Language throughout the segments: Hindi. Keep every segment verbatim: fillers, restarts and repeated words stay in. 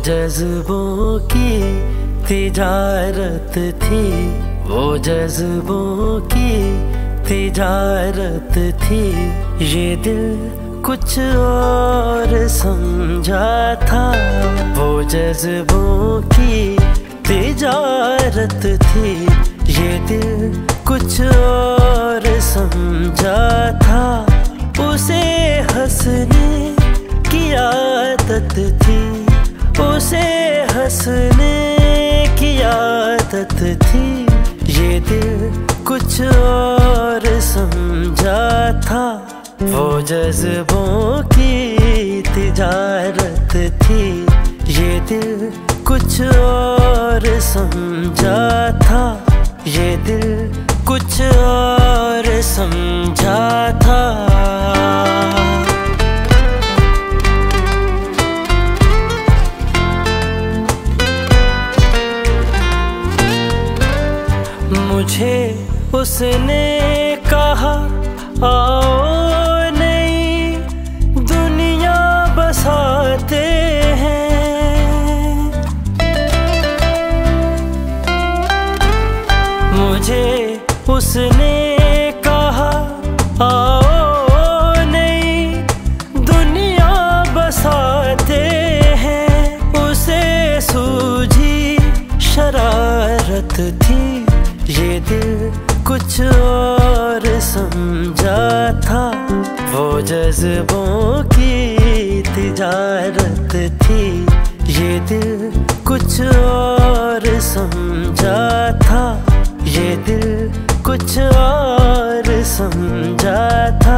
जज्बों की तिजारत थी, वो जज्बों की तिजारत थी। ये दिल कुछ और समझा था, वो जज्बों की तिजारत थी। ये दिल कुछ और समझा था, उसे हंसने की आदत थी, उसे हंसने की आदत थी। ये दिल कुछ और समझा था, वो जज्बों की तिजारत थी। ये दिल कुछ और समझा था, ये दिल कुछ और समझा था। मुझे उसने कहा, आओ नई दुनिया बसाते हैं। मुझे उसने कहा, आओ नई दुनिया बसाते हैं। उसे सूझी शरारत थी, ये दिल कुछ और समझा था, वो जज्बों की तिजारत थी। ये दिल कुछ और समझा था, ये दिल कुछ और समझा था।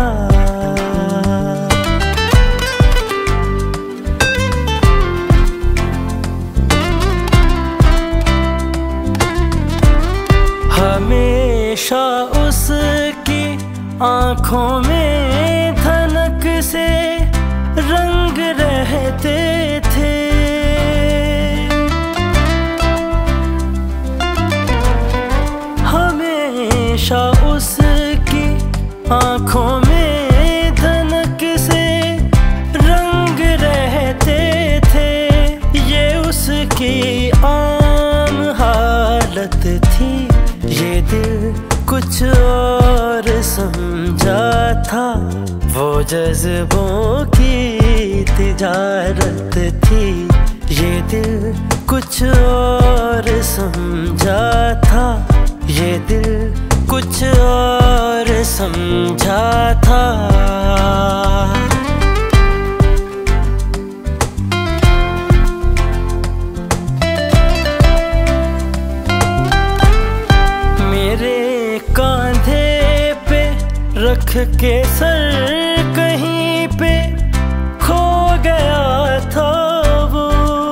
हमेशा उसकी आँखों में धनक से रंग रहते थे। हमेशा उसकी आँखों में धनक से रंग रहते थे। ये उसकी आम हालत थी, ये दिल कुछ और समझा था, वो जज्बों की तिजारत थी। ये दिल कुछ और समझा था, ये दिल कुछ और समझा था। कांधे पे रख के सर कहीं पे खो गया था वो।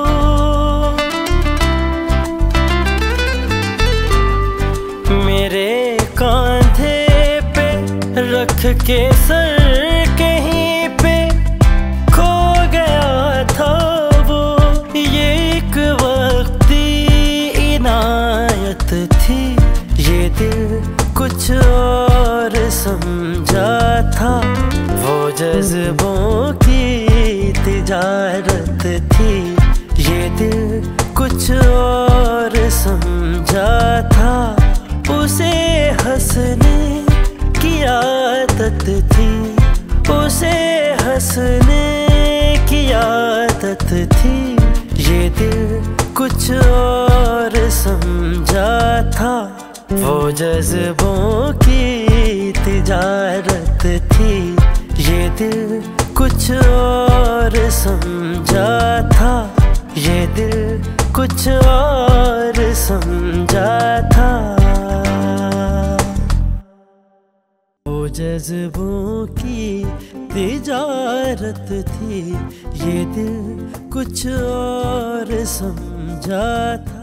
मेरे कांधे पे रख के सर कहीं पे खो गया था वो। ये एक वक्ती इनायत थी, ये दिल कुछ और समझा था, वो जज्बों की तिजारत थी। ये दिल कुछ और समझा था, उसे हंसने की आदत थी, उसे हंसने की आदत थी। ये दिल कुछ और समझा था, वो जज्बों की तिजारत थी। ये दिल कुछ और समझा था, ये दिल कुछ और समझा था। वो जज्बों की तिजारत थी, ये दिल कुछ और समझा था।